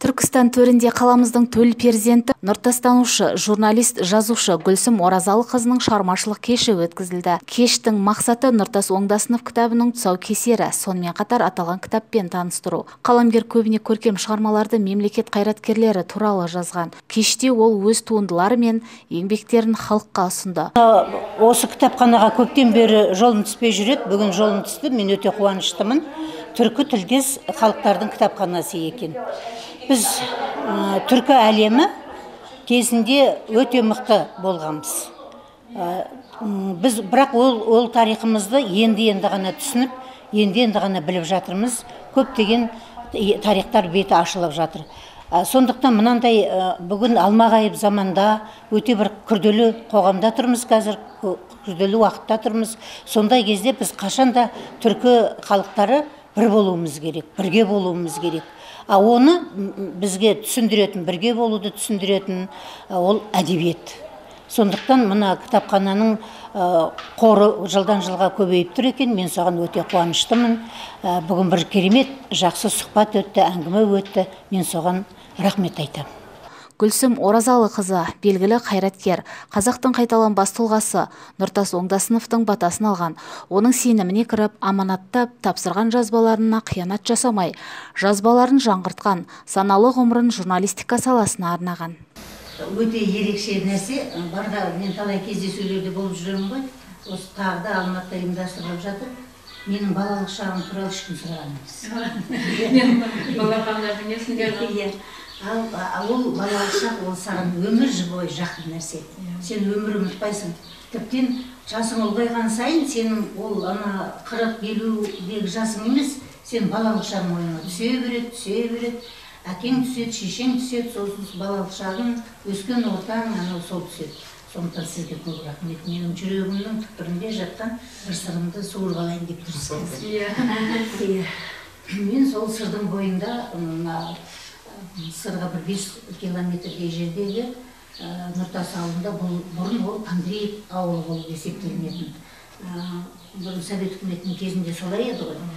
Түркістан төрінде қаламыздың төл перзенті, нұртастанушы, журналист, жазушы Гүлсім Оразалықызының шығармашылық кеші өткізілді. Кештің мақсаты Нұртас Оңдасынов кітабының тұсаукесері, сонымен қатар аталған кітаппен таныстыру. Қаламгер көбіне көркем шығармаларды мемлекет қайраткерлері туралы жазған. Кеште ол өз туындылары мен еңбектерін халыққа ұсынды. Осы кітапханаға көптен бері жолым түспей жүреді. Бүгін жолым түсті. Мен өте қуаныштымын. Түркі тілдес халықтардың кітапханасы екен. Біз түркі әлемі кезінде өте мықты болғанбыз. Біз бірақ ол тарихымызды енді ғана түсініп, енді ғана біліп жатырмыз. Көптеген тарихтар беті ашылып жатыр. Сондықтан мынандай бүгін алмағайып заманда өте бір күрделі қоғамда тұрмыз қазір, күрделі уақытта тұрмыз. Сондай кезде біз қашанда түркі халықтары бір болуымыз керек, бірге болуымыз керек. Оны бізге түсіндіретін, бірге болуды түсіндіретін ол әдебиет. Сондықтан мына кітапхананың қоры жылдан жылға көбейіп тұр екен. Мен соған өте қуаныштымын. Бүгін бір керемет жақсы сұхбат өтті, әңгіме өтті. Мен соған рахмет айтамын. Гүлсім Оразалықызы белгілі қайраткер, қазақтың қайталанбас тұлғасы Нұртас Оңдасыновтың батасын алған. Оның сеніміне кіріп, аманаттап, тапсырған жазбаларына қиянат жасамай, жазбаларын жаңғыртқан, саналы ғұмырын журналистика саласына арнаған. Өте ерекше нәрсе, барда мен талай кездесулерде болып жүремін ғой. Осы тағда Алматыда ұйымдастырылып жатыр. Менің балалық шағым туралы ешкім сұраған емес. Мен балапандардың есімдері. Ол балалық шақ, ол саған өмір бойы жақын нәрсе. Сен өмір ұмытпайсың. Тіптен жасың ұлғайған сайын, сенің ол 40-50-дегі жасың емес, сен балалық шағың ойыңа түсе береді. Әкең түседі, шешең түседі, сосын балалық шағың, өскен ортаң, сол түседі. Сондықтан сізге көп рахмет. Менің жүрегімнің түкпірінде жатқан бір сырымды суырып алайын деп тұрсыз. Мен сол сырдың бойында сырға бір 5 километрдей жердегі Нұртас ауылында бұрын ол Андреев ауылы болып есептелінетін. Бұрын Совет үкіметінің кезінде солай еді ғой.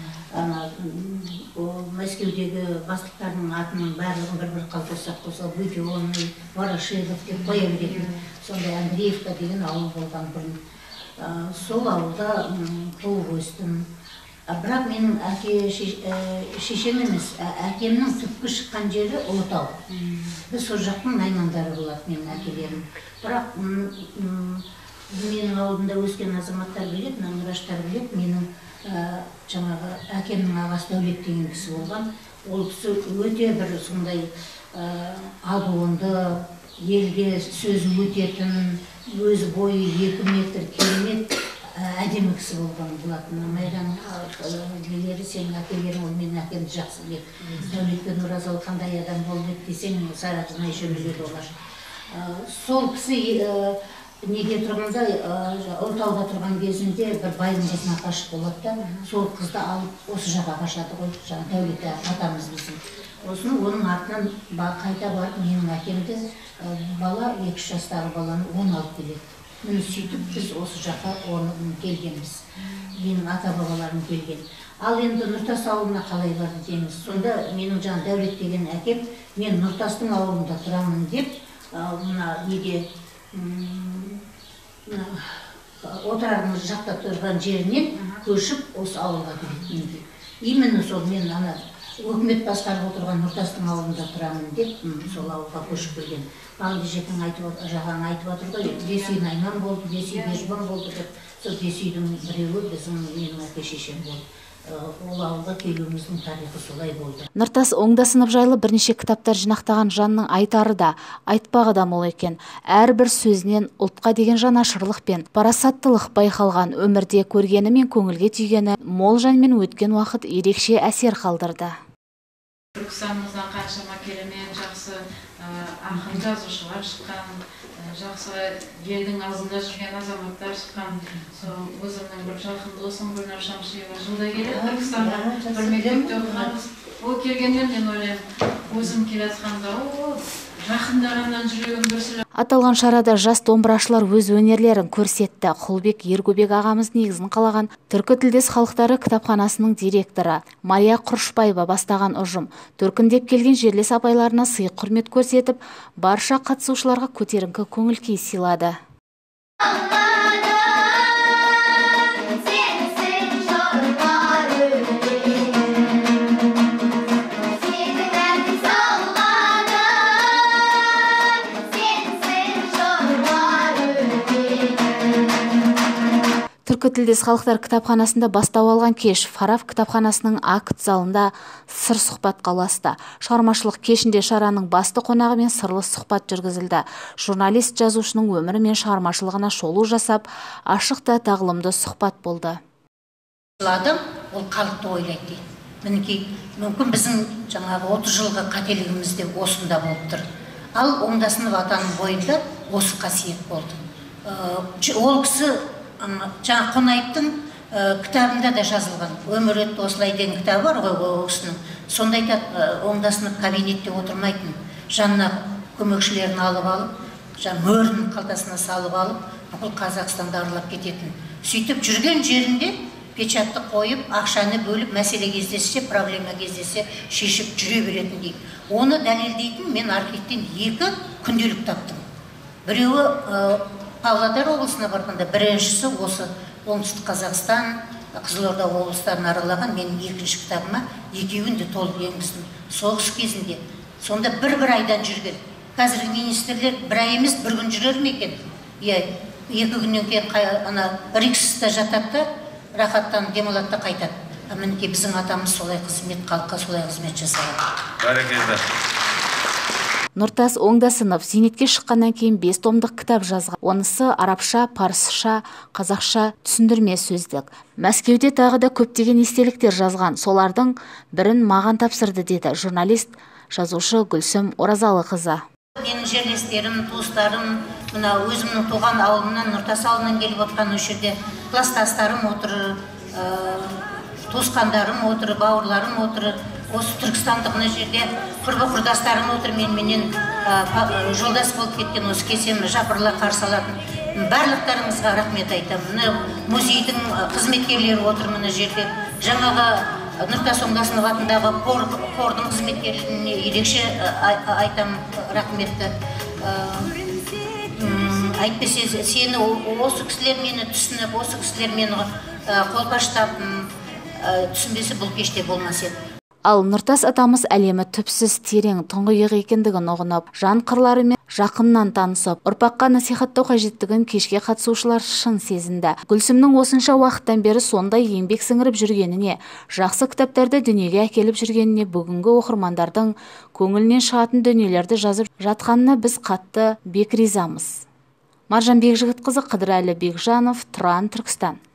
Мәскеудегі бастықтардың атының барлығын бір қалдырсақ болса, Будионный, Ворошилов деп қоя беретін. Сондай Андреевка деген ауыл болған бұрын. Сол ауылда туып өстім. Бірақ менің шешем емес, әкемнің түпкі шыққан жері Ұлытау. Біз сол жақтың наймандары болады менің әкелерім. Бірақ менің ауылымда өскен азаматтар білет, наймыраштар білет, менің жаңағы әкемнің ағасы Дәулет деген кісі болған. Ол кісі өте бір сондай адуынды, елге сөзі өтетін, өз бойы 2 метр керемет әдемі кісі болған болатын. Майраның нелері, сенің әкелерің, ол менің әкемді жақсы біледі. Дәулетпен Оразалы қандай адам болып еді десең, сарапына жөнеледі олар. Сол кісі неге тұрғанда, Ұлытауда тұрған кезінде бір байдың қызына қашып болады да, сол қызды алып осы жаққа қашады ғой, Дәулет атамыз біздің. Осыны оның артынан қайта барып менің әкемді, бала 2 жастағы баланы 10 алып келеді. Мені сөйтіп біз осы жаққа келгенбіз. Менің ата-бабаларым келген. Ал енді Нұртас ауылына қалай барды дейміз. Сонда менің жаңа Дәулет деген әкем, мен Нұртастың ауылында тұрамын деп, мына неге отырардың жақта тұрған жерінен көшіп осы ауылға келеді. Именно сол мен өкімет басқарып отырған Нұртастың ауылында тұрамын деп, сол ауылға көшіп келген. Бағында жекің жағаң айтып отыр ғой, 5 үй Найман болды, 5 үй Бежбан болды деп, сол 5 үйдің біреуі біздің менің әке-шешем болды. Ол ауылға келуіміздің тарихы солай болды. Нұртас Оңдасынов жайлы бірнеше кітаптар жинақтаған жанның айтары да, айтпағы да мол екен. Әрбір сөзінен ұлтқа деген жанашырлық пен парасаттылық байқалған, өмірде көргені мен көңілге түйгені мол жанмен өткен уақыт ерекше әсер қалдырды. Түркістанымыздан қаншама керемет, жақсы ақын жазушылар шыққан, жақсы елдің алдында жүрген азаматтар шыққан. Өзімнің бір жақын досым Гүлнар Шамшиева жылда келеді Түркістанға, бір мектепте оқығанбыз. Ол келгенде мен ойлаймын, өзім келе жатқанда, жақындарынан жүрегім дүрсілі. Аталған шарада жас домбырашылар өз өнерлерін көрсетті. Құлбек Ергөбек ағамыз негізін қалаған Түркі тілдес халықтары кітапханасының директоры Мария Құрышбаева бастаған ұжым төркіндеп келген жерлес апайларына сый құрмет көрсетіп, барша қатысушыларға көтеріңкі көңіл-күй сыйлады. Түркі тілдес халықтар кітапханасында бастау алған кеш Фараф кітапханасының акт залында сыр сұхбатқа ұласты. Шығармашылық кешінде шараның басты қонағымен сырлы сұхбат жүргізілді. Журналист жазушының өмірі мен шығармашылығына шолу жасап, ашық та тағылымды сұхбат болды. Адам ол халықты ойлайды. Мінекей, мүмкін біздің жаңағы 30 жылғы қателігімізде осында болып тұр. Ал Оңдасынов атаның бойында осы қасиет болды. Ол кісі жаңа Қонаевтың кітабында да жазылған. Өмір өтті осылай деген кітабы бар ғой ол кісінің. Сонда айтады, Оңдасынов кабинетте отырмайтын. Жанына көмекшілерін алып алып, мөрін қалтасына салып алып, бүкіл Қазақстанды аралап кететін. Сөйтіп жүрген жерінде печатты қойып, ақшаны бөліп, мәселе кездессе, проблема кездессе, шешіп жүре беретін дейді. Оны дәлелдейтін мен архивтен 2 күнделік таптым. Біреуі Павлодар облысына барғанда, біріншісі осы оңтүстік Қазақстан, Қызылорда облыстарын аралаған менің 2-ші кітабыма 2-ін де толық енгіздім. Соғыс кезінде. Сонда бір айдан жүрген. Қазіргі министрлер бір ай емес, бір күн жүрер ме екен? 2 күннен кейін Риксста жатады, рахаттан демалатта қайтады. Мінекей біздің атамыз солай қызмет, халыққа солай қызмет жасаған. Бәрекелді. Нұртас Оңдасынов зейнетке шыққаннан кейін 5 томдық кітап жазған. Онысы арабша, парсыша, қазақша түсіндірме сөздік. Мәскеуде тағы да көптеген естеліктер жазған. Солардың бірін маған тапсырды деді журналист, жазушы Гүлсім Оразалықызы. Менің жерлестерім, туыстарым, мына өзімнің туған ауылымнан, Нұртас ауылынан келіп отқан осы жерде кластастарым отыр, туысқандарым отыр, бауырларым отыр. Осы Түркістандық мына жерде құрбы-құрдастарым отыр, менен жолдас болып кеткен осы кесемі жапырыла қарсы алатын. Барлықтарыңызға рахмет айтамын. Музейдің қызметкерлері отыр мына жерде. Жаңағы Нұртас Оңдасынов атындағы қордың қызметкерлеріне ерекше айтам рахметті. Әйтпесе сені осы кісілер мені түсініп, осы кісілер мені қолпаштап түсінбесе бұл кеште болмас еді. Ал Нұртас атамыз әлемі түпсіз терең тұңғиық екендігін ұғынып, жан қырларымен жақыннан танысып, ұрпаққа насихаттау қажеттігін кешке қатысушылар шын сезінді. Гүлсімнің осынша уақыттан бері сондай еңбек сіңіріп жүргеніне, жақсы кітаптарды дүниеге әкеліп жүргеніне, бүгінгі оқырмандардың көңілінен шығатын дүниелерді жазып жатқанына біз қатты бекризамыз. Маржан Бекжігітқызы, Қыдырәлі Бекжанов, Тұран, Түркістан.